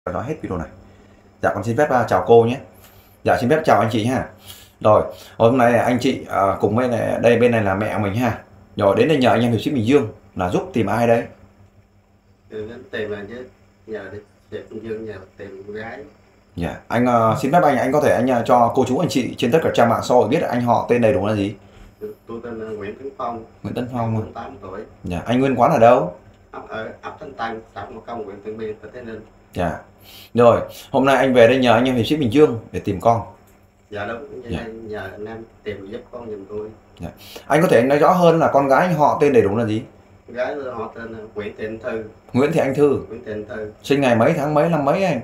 nói hết video này. Dạ con xin phép chào cô nhé. Dạ xin phép chào anh chị ha. Rồi hôm nay anh chị cùng với này, đây bên này là mẹ mình ha. Rồi đến đây nhờ anh em hiệp sĩ Bình Dương là giúp tìm ai đấy? Tìm là chứ nhờ đi Bình Dương nhờ tìm con gái. Dạ anh xin phép anh có thể anh cho cô chú anh chị trên tất cả trang mạng xã hội biết anh họ tên đầy đủ là gì? Tôi tên là Nguyễn Tấn Phong. Nguyễn Tấn Phong. 48 tuổi. Dạ anh nguyên quán ở đâu? Ấp Thanh Tân, xã Mộc Công, huyện Tân Biên, tỉnh Tây Ninh. Dạ. Rồi hôm nay anh về đây nhờ anh em hiệp sĩ Bình Dương để tìm con. Dạ đúng. Dạ. Nhờ anh em tìm giúp con giùm tôi. Dạ. Anh có thể nói rõ hơn là con gái anh họ tên đầy đủ là gì? Con gái họ tên là Nguyễn Thị Anh Thư. Nguyễn Thị Anh Thư. Nguyễn Thị Anh Thư. Sinh ngày mấy tháng mấy năm mấy anh?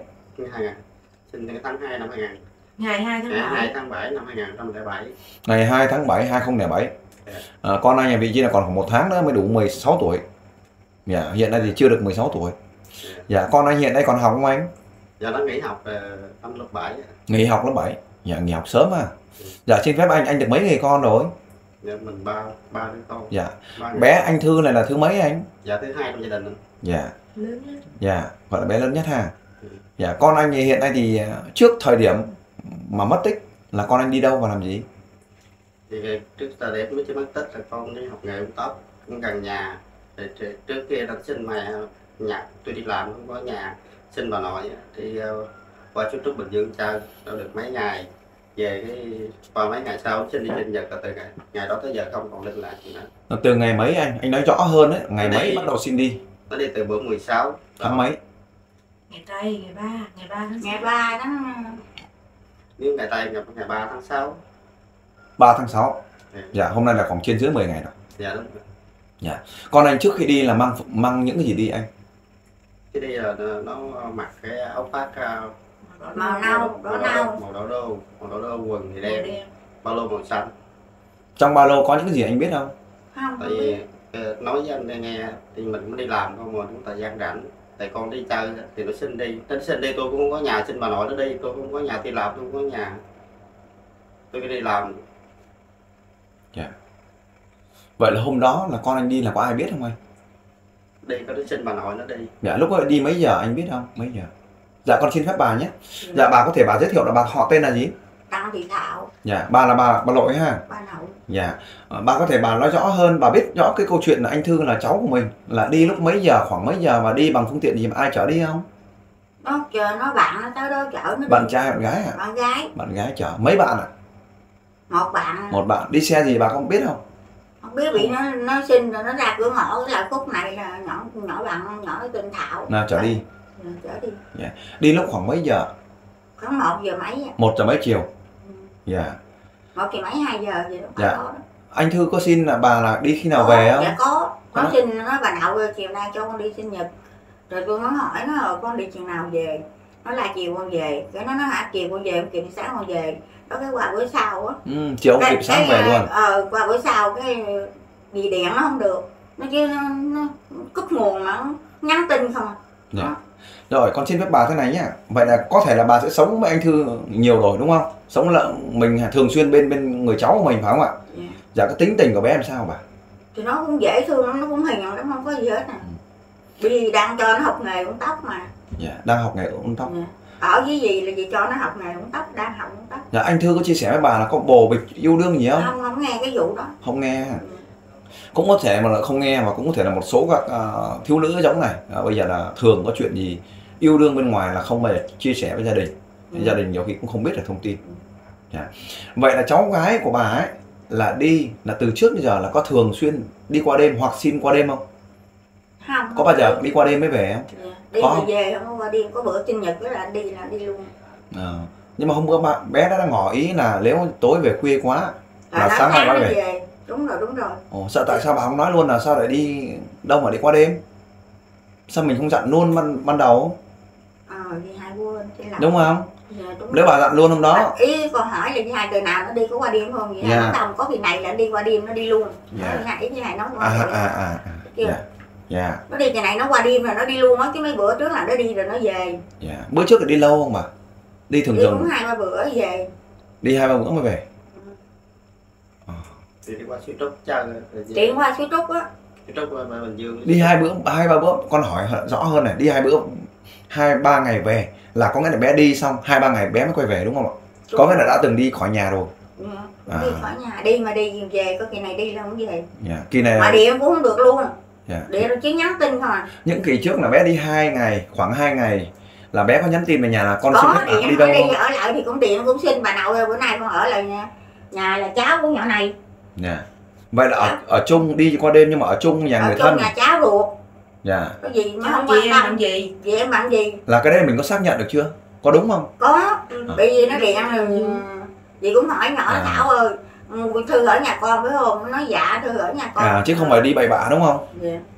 Sinh tháng 2 năm 2000. Ngày 2 tháng 7 năm 2007. Ngày 2 tháng 7 2007. Con anh nhà vị trí là còn khoảng 1 tháng nữa mới đủ 16 tuổi. Dạ, hiện nay thì chưa được 16 tuổi. Dạ, con anh hiện nay còn học không anh? Dạ nó nghỉ học năm lớp 7. Nghỉ học lớp 7. Dạ, nghỉ học sớm à. Dạ, xin phép anh được mấy người con rồi? Dạ mình ba đứa con. Dạ. Bé anh Thư này là thứ mấy anh? Dạ thứ hai trong gia đình. Dạ. lớn nhất. Dạ, gọi là bé lớn nhất ha. Dạ, con anh thì hiện nay thì trước thời điểm mà mất tích là con anh đi đâu và làm gì? Thì trước thời điểm mới mất tích là con đi học nghề uống tóc cũng gần nhà. Thì trước kia là sinh mẹ nhà tôi đi làm không có nhà, sinh bà nội thì qua chú Trúc Bình Dương chơi được mấy ngày, về cái qua mấy ngày sau sinh đi sinh nhật, từ ngày đó tới giờ không còn liên lạc gì nữa. Từ ngày mấy anh nói rõ hơn đấy, ngày mấy bắt đầu xin đi? Nó đi từ bữa 16 tháng mấy? Ngày Tây, ngày 3 tháng 6. Ngày 3 tháng, nếu ngày Tây ngày 3 tháng 6. 3 tháng 6. Dạ, hôm nay là khoảng trên dưới 10 ngày rồi. Dạ đúng rồi. Dạ. Con anh trước khi đi là mang những cái gì đi anh? Khi đi là nó mặc cái áo khoác màu nâu, màu đỏ đô, quần thì đen, ba lô màu xanh. Trong ba lô có những cái gì anh biết không? không Tại vì nói với anh nghe thì mình mới đi làm không, mà cũng thời gian rảnh, tại con đi chơi thì nó xin đi tôi cũng không có nhà, xin bà nội nó đi, tôi cũng không có nhà, đi làm tôi không có nhà, tôi đi làm. Dạ. Vậy là hôm đó là con anh đi là có ai biết không anh? Đi có xin bà nội nó đi. Dạ, lúc đó đi mấy giờ anh biết không? Mấy giờ? Dạ con xin phép bà nhé. Dạ bà có thể bà giới thiệu là bà họ tên là gì? Đặng Thị Thảo. Dạ, bà là bà nội ha. Bà nội. Dạ. Bà có thể bà nói rõ hơn, bà biết rõ cái câu chuyện là anh Thư là cháu của mình là đi lúc mấy giờ, khoảng mấy giờ và đi bằng phương tiện gì mà ai chở đi không? Nó chờ nó bạn nó tới đó chở nó. Bạn trai bạn gái à? Bạn gái. Bạn gái chở mấy bạn ạ? Một bạn. Một bạn. Đi xe gì bà không biết không? Không biết, bị nó sinh rồi nó ra cửa ngõ, cái là khúc này là nhỏ bạn nhỏ nó tên Thảo. Nào chở đi. Chở đi. Dạ. Đi lúc khoảng mấy giờ? Khoảng 1 giờ mấy. 1 giờ mấy chiều. Dạ. 1 giờ mấy 2 giờ gì đó. Dạ. Anh Thư có xin là bà là đi khi nào về không? Dạ có. Nó xin, nó bà Đậu chiều nay cho con đi sinh nhật. Rồi tôi mới hỏi nó rồi con đi chừng nào về. Nó là chiều con về. Cái nó nói hả, chiều con về không kịp, sáng con về. Đó cái qua bữa sau á. Chiều không kịp sáng về luôn. Qua bữa sau cái bị điện nó không được. Nó chứ nó cúp nguồn mà nhắn tin không. Dạ. Rồi con xin phép bà thế này nhá. Vậy là có thể là bà sẽ sống với anh Thư nhiều rồi đúng không? Sống là mình thường xuyên bên người cháu của mình phải không ạ? Dạ. Dạ, cái tính tình của bé làm sao bà? Thì nó cũng dễ thương, nó cũng hiền lắm, không có gì hết nè. Vì đang cho nó học nghề uống tóc mà. Dạ, đang học nghề uống tóc. Dạ. Ở với gì là gì cho nó học nghề uống tóc, đang học uống tóc. Dạ, anh Thư có chia sẻ với bà là có bồ bịch yêu đương gì không? Không nghe cái vụ đó. Không nghe. Cũng có thể mà là không nghe, mà cũng có thể là một số các thiếu nữ giống này bây giờ là thường có chuyện gì yêu đương bên ngoài là không bao giờ chia sẻ với gia đình. Gia đình nhiều khi cũng không biết được thông tin. Dạ. Vậy là cháu gái của bà ấy là đi là từ trước đến giờ là có thường xuyên đi qua đêm hoặc xin qua đêm không? Không. Có bao giờ đi qua đêm mới về không? Dạ. Đi có rồi về không, qua đêm có bữa sinh nhật là đi luôn. Nhưng mà hôm bữa bé đã ngỏ ý là nếu tối về khuya quá là sáng mai nói về. Đúng rồi. Ồ, sợ tại sao bà không nói luôn là sao lại đi đâu mà đi qua đêm? Sao mình không dặn luôn ban đầu? Vì hai quên. Đúng không? Dạ, đúng nếu bà dặn luôn hôm đó. Ý con hỏi là với hai từ nào nó đi có qua đêm không? Vậy dạ. Nó đồng có việc này là đi qua đêm nó đi luôn. Dạ. Ý với hai nói Dạ. Dạ. Nó đi ngày này nó qua đêm rồi nó đi luôn á, chứ mấy bữa trước là nó đi rồi nó về. Dạ. Bữa trước là đi lâu không bà? Đi thường thường. Đi cũng 2-3 bữa về. Đi 2-3 bữa mới về. Đi qua Suối Trúc chơi. Chuyển qua Suối Trúc á. Suối Trúc qua Bình Dương. Đi 2-3 bữa con hỏi rõ hơn này, đi 2 bữa 2-3 ngày về là có nghĩa là bé đi xong 2-3 ngày bé mới quay về đúng không ạ? Có nghĩa là đã từng đi khỏi nhà rồi. Đi khỏi nhà, đi mà đi về, có kỳ này đi là không về. Kỳ này mà điện cũng không được luôn. Yeah. Điện chỉ nhắn tin không à. Những kỳ trước là bé đi 2 ngày, khoảng 2 ngày là bé có nhắn tin về nhà là con có xin điện, đi đâu đi không? ở lại thì cũng điện cũng xin bà nội ơi, bữa nay con ở lại nhà là cháu của nhỏ này. Vậy là ở chung đi qua đêm nhưng mà ở chung nhà người thân. Ở chung nhà cháu ruột. Cái gì mà không quan quan tâm tâm gì? Vậy em làm gì? Là cái đấy mình có xác nhận được chưa? Có đúng không? Có. Bởi vì nó điện dì cũng hỏi nhỏ Thảo ơi, Thư ở nhà con phải không? Nó nói dạ Thư ở nhà con. Chứ không phải đi bậy bạ đúng không?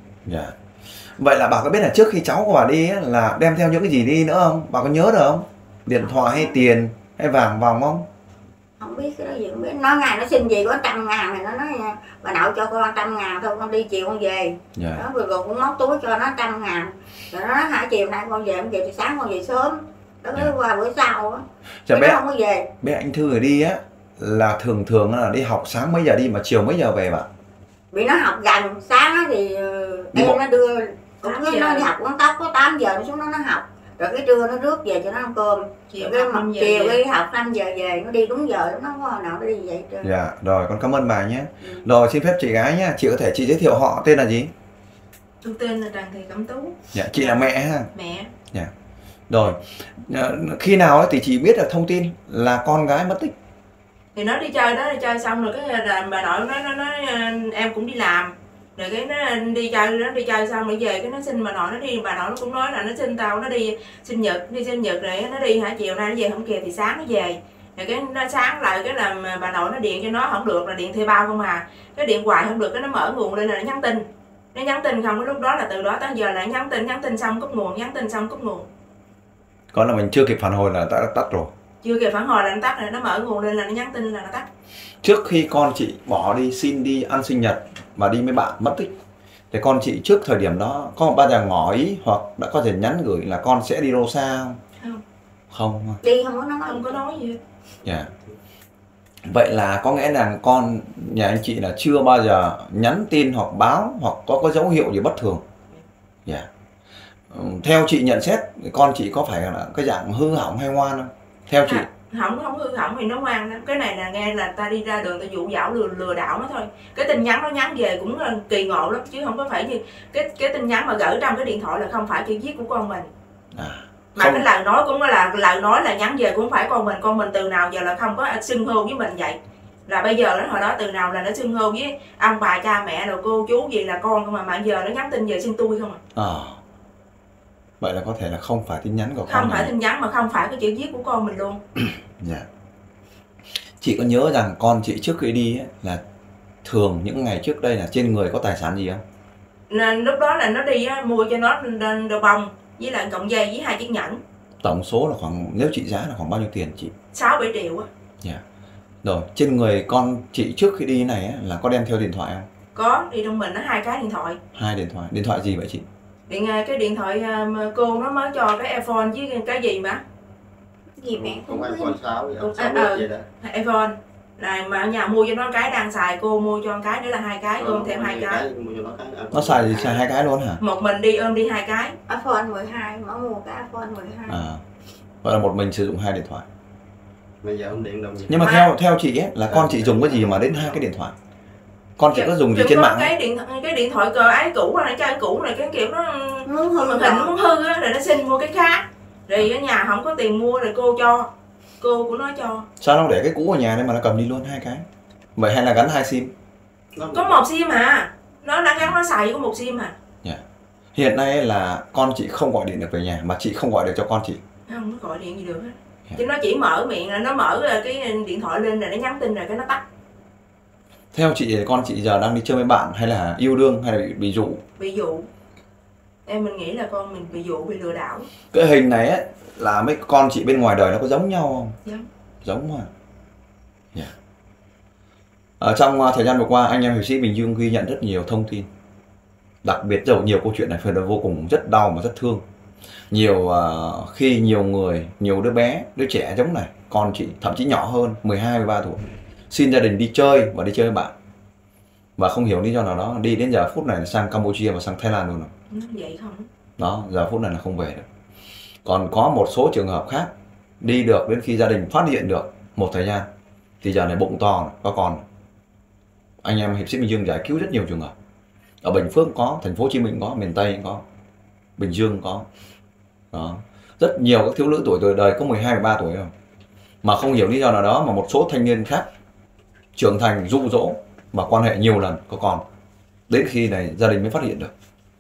Vậy là bà có biết là trước khi cháu của bà đi ấy, là đem theo những cái gì đi nữa không? Bà có nhớ được không? Điện thoại hay tiền hay vàng vòng không? Không biết cái đó gì không biết. Nó ngày nó xin gì có 100.000 thì nó nói bà nội cho con 100.000 thôi, con đi chiều con về. Đó, rồi cũng móc túi cho nó 100.000. Rồi nó nói hả chiều nay con về không về thì sáng con về sớm. Đó cứ qua bữa sau á. Bé không có về. Bé anh Thư rồi đi á là thường là đi học sáng mấy giờ đi mà chiều mấy giờ về bà? Vì nó học gần, sáng á thì em nó đưa cũng nó đi học quán tóc có 8 giờ nó xuống nó học. Rồi cái trưa nó rước về cho nó ăn cơm. Chiều cái học 5 giờ về, nó đi đúng giờ nó không có hồi nào nó đi vậy trơn. Rồi con cảm ơn bà nhé. Rồi xin phép chị gái nhé, chị có thể chị giới thiệu họ tên là gì? Tôi tên là Trần Thị Cẩm Tú. Chị là mẹ ha? Mẹ. Rồi khi nào ấy thì chị biết được thông tin là con gái mất tích? Thì nó đi chơi xong rồi cái là bà nội nó em cũng đi làm. Rồi cái nó đi chơi xong rồi về cái nó xin bà nội nó đi, bà nội nó cũng nói là nó xin tao nó đi sinh nhật rồi nó đi hả chiều nay nó về không kịp thì sáng nó về. Rồi cái nó sáng lại cái là bà nội nó điện cho nó không được là điện thuê bao không à. Cái điện hoài không được cái nó mở nguồn lên là nó nhắn tin. Nó nhắn tin không, cái lúc đó là từ đó tới giờ là nhắn tin xong cúp nguồn, nhắn tin xong cúp nguồn. Có là mình chưa kịp phản hồi là đã tắt rồi. Chưa kịp phản hồi là nó tắt rồi, nó mở nguồn lên là nó nhắn tin là nó tắt. Trước khi con chị bỏ đi xin đi ăn sinh nhật mà đi với bạn mất tích thì con chị trước thời điểm đó có bao giờ ngỏ ý hoặc đã có thể nhắn gửi là con sẽ đi đâu xa không? Không. Đi không có nói gì. Vậy là có nghĩa là con nhà anh chị là chưa bao giờ nhắn tin hoặc báo hoặc có dấu hiệu gì bất thường. Theo chị nhận xét con chị có phải là cái dạng hư hỏng hay ngoan không? Theo chị không hư hỏng thì nó ngoan lắm. Cái này là nghe là ta đi ra đường ta dụ dỗ lừa đảo nó thôi. Cái tin nhắn nó nhắn về cũng kỳ ngộ lắm chứ không có phải như cái tin nhắn mà gửi trong cái điện thoại là không phải chữ viết của con mình. Mà không. Cái lời nói cũng là lời nói là nhắn về cũng không phải con mình từ nào giờ là không có xưng hô với mình vậy. Là bây giờ hồi đó từ nào là nó xưng hô với ông bà cha mẹ rồi cô chú gì là con không mà giờ nó nhắn tin về xưng tôi không à. Vậy là có thể là không phải tin nhắn của con. Không phải tin nhắn mà không phải cái chữ viết của con mình luôn. Chị có nhớ rằng con chị trước khi đi ấy, là thường những ngày trước đây là trên người có tài sản gì không? Nên lúc đó là nó đi mua cho nó đồ bông với lại cọng dây với 2 chiếc nhẫn. Tổng số là khoảng, nếu trị giá là khoảng bao nhiêu tiền chị? 6-7 triệu á. Rồi trên người con chị trước khi đi này ấy, là có đem theo điện thoại không? Có, đi trong mình nó 2 cái điện thoại. 2 điện thoại. Điện thoại gì vậy chị? Cái điện thoại cô nó mới cho cái iPhone với cái gì mà gì mẹ không phải iPhone 6 gì đó. iPhone là mà ở nhà mua cho nó cái đang xài, cô mua cho cái nữa là 2 cái, ôm thêm 2 cái. Nó xài gì, xài 2 cái luôn hả? Một mình đi ôm đi 2 cái. iPhone 12, nó mua cái iPhone 12. Vậy là một mình sử dụng 2 điện thoại. Bây giờ không điện đâu gì. Nhưng mà theo chị ấy là con chị dùng cái gì mà đến 2 cái điện thoại? Con chị có dùng gì trên mạng? Cái điện thoại cờ ái cũ hay chơi cũ này cái kiểu nó màn hình muốn hư á rồi nó xin mua cái khác. Rồi ở nhà không có tiền mua rồi cô của nó cho. Sao nó để cái cũ ở nhà đây mà nó cầm đi luôn 2 cái? Vậy hay là gắn 2 sim? Có 1 sim à. Nó đã gắn nó xài có 1 sim à. Hiện nay là con chị không gọi điện được về nhà mà chị không gọi được cho con chị. Không có gọi điện gì được hết. Chứ nó chỉ mở miệng là nó mở cái điện thoại lên rồi nó nhắn tin rồi cái nó tắt. Theo chị thì con chị giờ đang đi chơi với bạn hay là yêu đương hay là bị dụ? Bị dụ. Mình nghĩ là con mình bị dụ, bị lừa đảo. Cái hình này ấy là mấy con chị bên ngoài đời nó có giống nhau không? Giống mà. Ở trong thời gian vừa qua anh em hiệp sĩ Bình Dương ghi nhận rất nhiều thông tin. Đặc biệt rồi nhiều câu chuyện này phải là vô cùng rất đau mà rất thương. Khi nhiều người, nhiều đứa bé, đứa trẻ giống này, con chị thậm chí nhỏ hơn 12-13 tuổi xin gia đình đi chơi và đi chơi với bạn. Và không hiểu lý do nào đó đi đến giờ phút này là sang Campuchia và sang Thái Lan luôn rồi. Vậy không? Đó, giờ phút này là không về được. Còn có một số trường hợp khác đi được đến khi gia đình phát hiện được một thời gian thì giờ này bụng to có con. Anh em hiệp sĩ Bình Dương giải cứu rất nhiều trường hợp. Ở Bình Phước có, thành phố Hồ Chí Minh có, miền Tây có, Bình Dương có. Đó. Rất nhiều các thiếu nữ tuổi đời có 12, 13 tuổi rồi. Mà không hiểu lý do nào đó mà một số thanh niên khác trưởng thành dụ dỗ và quan hệ nhiều lần có con. Đến khi này gia đình mới phát hiện được.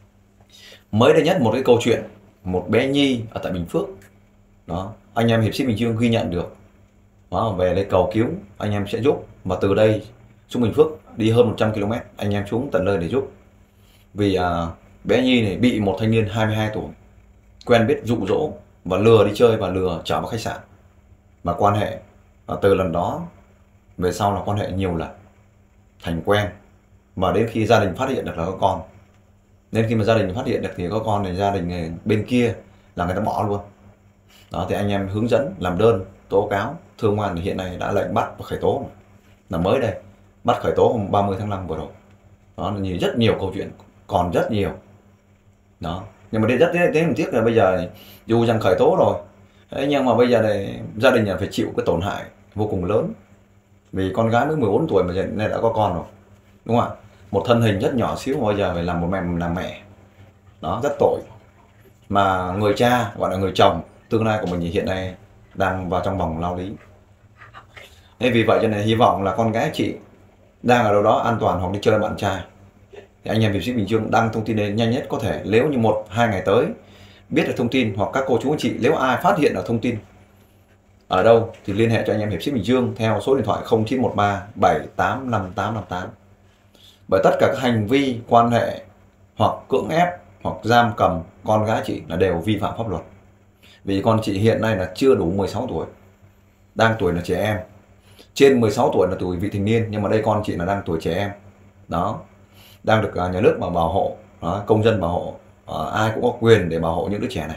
Mới đây nhất một cái câu chuyện một bé Nhi ở tại Bình Phước. Đó, anh em hiệp sĩ Bình Dương ghi nhận được. Đó, về đây cầu cứu, anh em sẽ giúp. Và từ đây xuống Bình Phước đi hơn 100 km, anh em xuống tận nơi để giúp. Vì bé Nhi này bị một thanh niên 22 tuổi quen biết dụ dỗ và lừa đi chơi và lừa trở vào khách sạn. Và quan hệ từ lần đó về sau là quan hệ nhiều lần, thành quen. Và đến khi gia đình phát hiện được là có con, nên khi mà gia đình phát hiện được thì có con thì gia đình bên kia là người ta bỏ luôn. Đó thì anh em hướng dẫn làm đơn tố cáo. Thưa công an thì hiện nay đã lệnh bắt và khởi tố, là mới đây bắt khởi tố hôm 30 tháng 5 vừa rồi. Đó là rất nhiều câu chuyện, còn rất nhiều. Đó, nhưng mà đây rất một tiếc là bây giờ dù rằng khởi tố rồi, thế nhưng mà bây giờ này gia đình phải chịu cái tổn hại vô cùng lớn. Vì con gái mới 14 tuổi mà hiện nay đã có con rồi, đúng không ạ? Một thân hình rất nhỏ xíu bây giờ phải làm một làm mẹ. Đó, rất tội. Mà người cha gọi là người chồng tương lai của mình thì hiện nay đang vào trong vòng lao lý. Nên vì vậy cho nên hy vọng là con gái chị đang ở đâu đó an toàn hoặc đi chơi bạn trai. Thì anh em hiệp sĩ Bình Dương đăng thông tin lên nhanh nhất có thể. Nếu như 1-2 ngày tới biết được thông tin, hoặc các cô chú anh chị nếu ai phát hiện được thông tin ở đâu thì liên hệ cho anh em hiệp sĩ Bình Dương theo số điện thoại 0913 785858. Bởi tất cả các hành vi quan hệ hoặc cưỡng ép hoặc giam cầm con gái chị là đều vi phạm pháp luật. Vì con chị hiện nay là chưa đủ 16 tuổi, đang tuổi là trẻ em. Trên 16 tuổi là tuổi vị thành niên, nhưng mà đây con chị là đang tuổi trẻ em. Đó, đang được nhà nước mà bảo hộ. Đó, công dân bảo hộ. Ai cũng có quyền để bảo hộ những đứa trẻ này.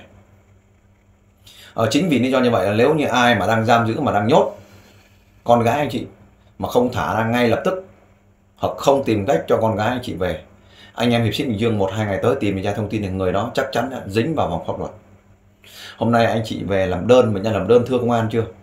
Chính vì lý do như vậy là nếu như ai mà đang giam giữ mà đang nhốt con gái anh chị mà không thả ra ngay lập tức, hoặc không tìm cách cho con gái anh chị về, anh em hiệp sĩ Bình Dương 1-2 ngày tới tìm ra thông tin thì người đó chắc chắn đã dính vào vòng pháp luật. Hôm nay anh chị về làm đơn, bệnh nhân làm đơn thưa công an chưa?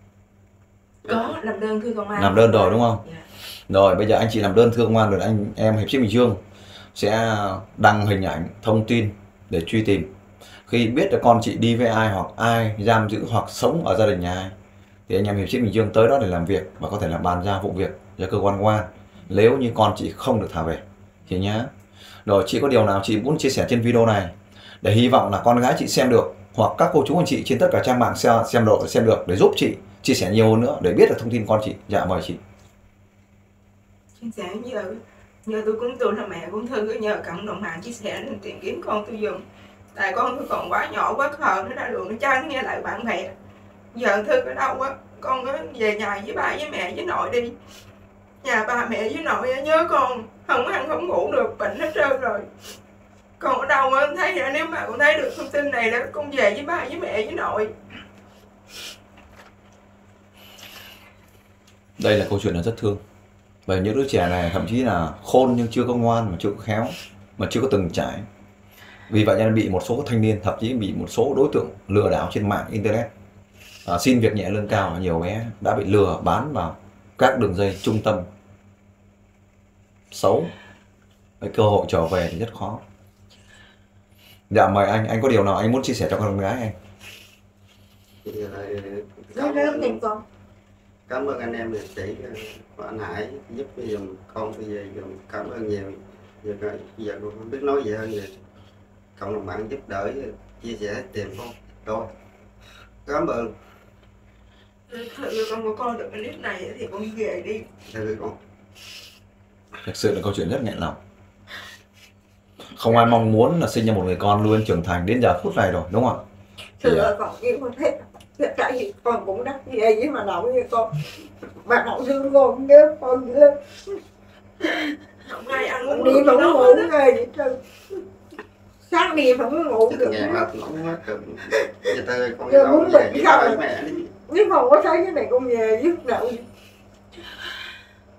Có làm đơn thưa công an. Làm đơn rồi đúng không? Dạ. Rồi bây giờ anh chị làm đơn thưa công an rồi, anh em hiệp sĩ Bình Dương sẽ đăng hình ảnh thông tin để truy tìm. Khi biết được con chị đi với ai hoặc ai giam giữ hoặc sống ở gia đình nhà ai thì anh em hiệp sĩ Bình Dương tới đó để làm việc và có thể là bàn giao vụ việc cho cơ quan công an nếu như con chị không được thả về chị nhá. Rồi chị có điều nào chị muốn chia sẻ trên video này để hy vọng là con gái chị xem được, hoặc các cô chú anh chị trên tất cả trang mạng xem được để giúp chị chia sẻ nhiều hơn nữa để biết được thông tin con chị. Dạ mời chị. Chia sẻ giờ tôi là mẹ cũng Thư, nhờ cộng đồng mạng chia sẻ để tìm kiếm con tôi dùng. Tại con tôi còn quá nhỏ quá khờ, nó ra đường nó chơi nó nghe lại bạn bè. Giờ Thư ở đâu á, con có về nhà với ba với mẹ với nội đi. Nhà ba mẹ với nội nhớ con, không ăn không ngủ được, bệnh hết trơn rồi. Con ở đâu á, thấy nếu mà con thấy được thông tin này đó, con về với ba với mẹ với nội. Đây là câu chuyện là rất thương. Bởi những đứa trẻ này thậm chí là khôn nhưng chưa có ngoan, mà chưa có khéo, mà chưa có từng trải. Vì vậy nên bị một số thanh niên, thậm chí bị một số đối tượng lừa đảo trên mạng internet, xin việc nhẹ lương cao. Nhiều bé đã bị lừa bán vào các đường dây trung tâm xấu. Cái cơ hội trở về thì rất khó. Dạ mời anh có điều nào anh muốn chia sẻ cho con gái anh? Cảm ơn anh em liệt sĩ của anh Hải giúp giùm con tôi về giùm. Cảm ơn nhiều. Giờ tôi không biết nói gì hơn vậy. Cộng đồng mạng giúp đỡ chia sẻ tìm con. Rồi. Cảm ơn. Thật con có coi được cái clip này thì con về đi. Thưa con. Thực sự là câu chuyện rất nghẹn lòng. Không ai mong muốn là sinh ra một người con luôn trưởng thành đến giờ phút này rồi, đúng không ạ? Thưa con với con thấy tại vì con cũng đắc về với mà nội với con. Bà nội thương con nhớ con nhớ. Không ai ăn uống đi được không đâu ngủ hết. vậy trơn. Sáng đi không có ngủ được. Nhà hết nóng hết rồi. Giờ con Giờ muốn về bệnh với sao mẹ đi. Nếu không có thấy cái này con về với nội.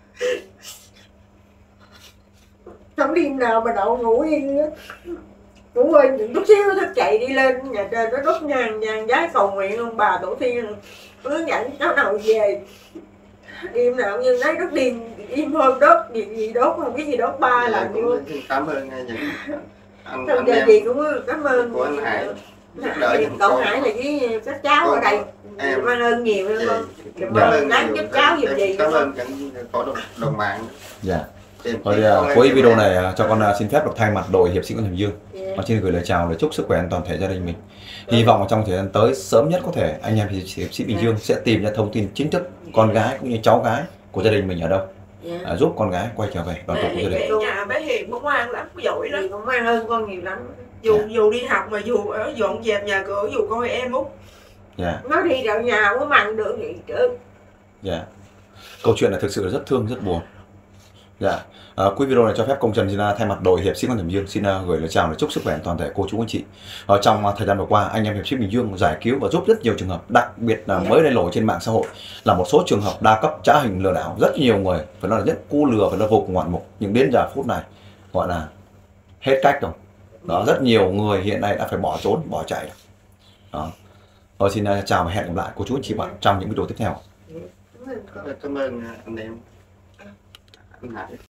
Không đêm nào mà đậu ngủ yên á. Cô ơi đừng chút xíu thức chạy đi lên nhà trên nó đốt nhang giái cầu nguyện ông bà tổ tiên hướng dẫn cháu nào về. Đêm nào như lấy đốt đêm hôm đốt gì đốt không biết gì đốt 3 lần luôn. Cảm ơn những anh gì cũng cảm ơn của anh Hải. Cậu Hải là với các cháu ở đây em cảm ơn nhiều lắm con. Cảm ơn giúp cháu giúp gì. Cảm ơn cổ đồng mạng. Dạ. Rồi cuối video này cho con xin phép được thay mặt đội hiệp sĩ Quân Hiệp Dương, con xin gửi lời chào, lời chúc sức khỏe toàn thể gia đình mình. Hy vọng trong thời gian tới sớm nhất có thể anh em hiệp sĩ Bình Dương sẽ tìm ra thông tin chính thức con gái cũng như cháu gái của gia đình mình ở đâu, giúp con gái quay trở về đoàn tụ của gia đình. Nhà bé Hiền cũng ngoan lắm, giỏi lắm. Cũng ngoan hơn con nhiều lắm. Dù đi học mà dù ở dọn dẹp nhà cửa, dù coi em Út. Nó đi dạo nhà không có mặn được gì chứ. Câu chuyện này thực sự rất thương, rất buồn. Cuối video này cho phép công Trần xin thay mặt đội hiệp sĩ Quân Hiệp Dương xin gửi lời chào, lời chúc sức khỏe toàn thể cô chú anh chị. Trong thời gian vừa qua, anh em hiệp sĩ Bình Dương giải cứu và giúp rất nhiều trường hợp, đặc biệt là mới đây nổi trên mạng xã hội là một số trường hợp đa cấp trá hình lừa đảo. Rất nhiều người phải nói là rất cu lừa, phải nói vô cùng ngoạn mục, nhưng đến giờ phút này gọi là hết cách rồi. Rất nhiều người hiện nay đã phải bỏ trốn, bỏ chạy. Xin chào và hẹn gặp lại cô chú anh chị bạn trong những video tiếp theo. Cảm ơn anh em. Anh Hải.